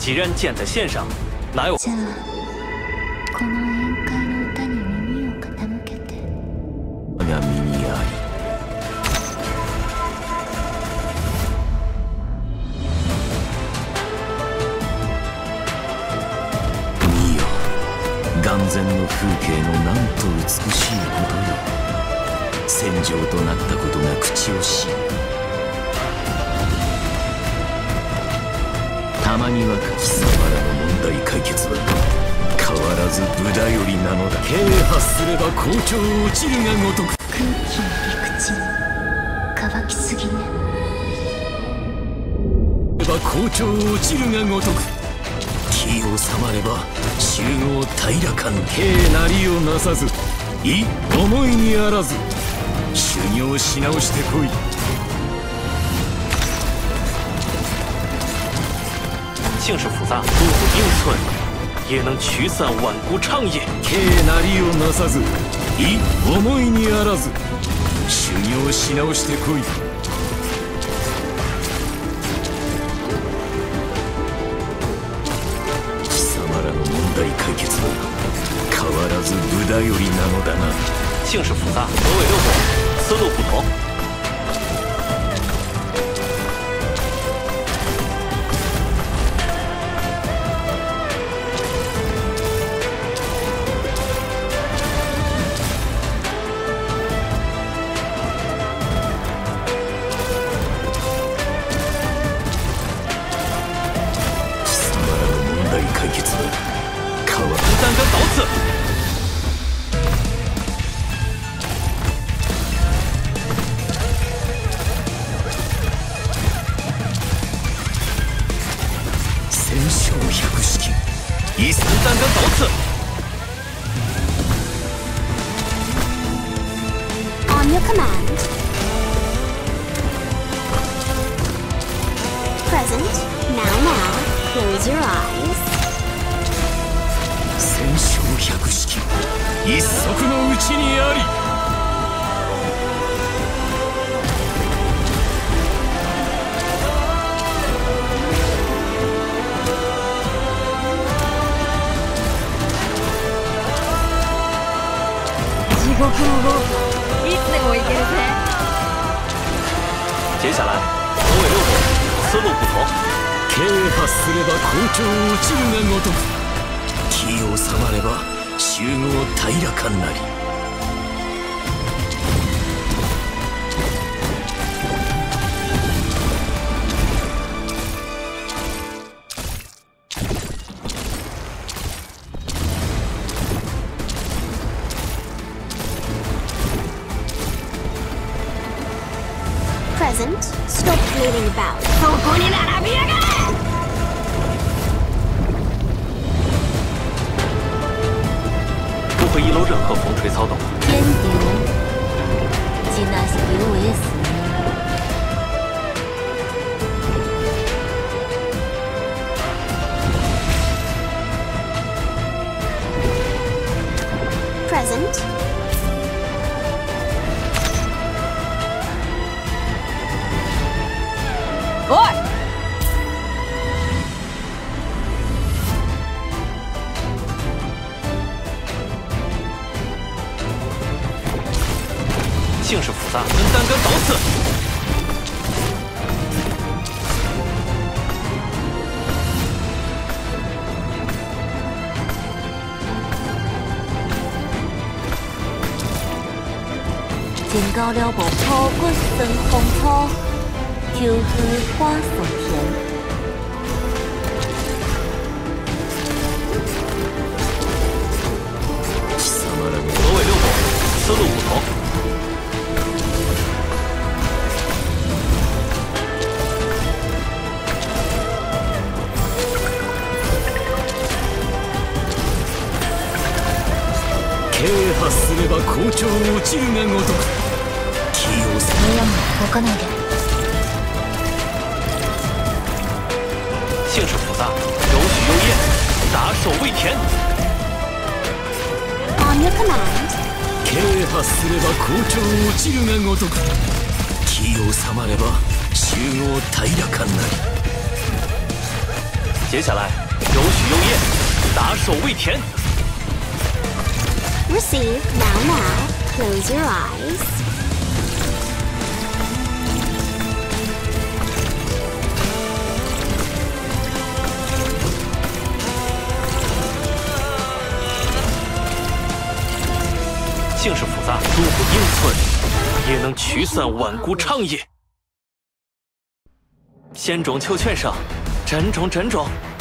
既然箭在线上，哪有？ じゃあこの宴会の歌に耳を傾けて。 我が身にあり。見よ、眼前の風景のなんと美しいことよ。戦場となったことが口惜しい。たまには貴様らの問題解決は変わらず無駄よりなのだ。啓発すれば好調落ちるがごとく。 空気の陸地乾きすぎね。 好調落ちるがごとく。気を収まれば集合平らかん。敬なりをなさず意思いにあらず修行し直してこい。 姓氏复杂，步步英寸，也能驱散万古长夜。 敬なりをなさず意思いにあらず修行し直してこい。貴様らの問題解決は変わらず無駄よりなのだな。 姓氏复杂，首尾六种，思路不同。 On your command. Present. Now. Close your eyes. 戦勝百式一足のうちにあり。 地獄のゴート、いつでも行けるぜ。 接下来首尾六种，思路不同。 啓発すれば好調落ちるがごとく。気を収まれば集合平らかなり。 Present. Stop fooling about. そこに並びやがれ。 不会遗漏任何风吹草动。 天敌既那是Ceobe S2。Present. Oi! 姓氏复杂，分担跟刀刺。 剪高了无破骨生风草，秋荷花送田。 貴様らの首尾六种，思路不同。 啓発すれば好調落ちるがごとく。気を収め。 部屋も動かないで。 姓氏复杂，有许有业，打手未田。 On your command. 啓発すれば好調落ちるがごとく。気を収まれば集合平らかなり。 接下来有许有业，打手未填。 Receive now. Close your eyes. 竟是复杂，入不应寸，也能驱散顽固畅也。仙种求劝上，真种真种。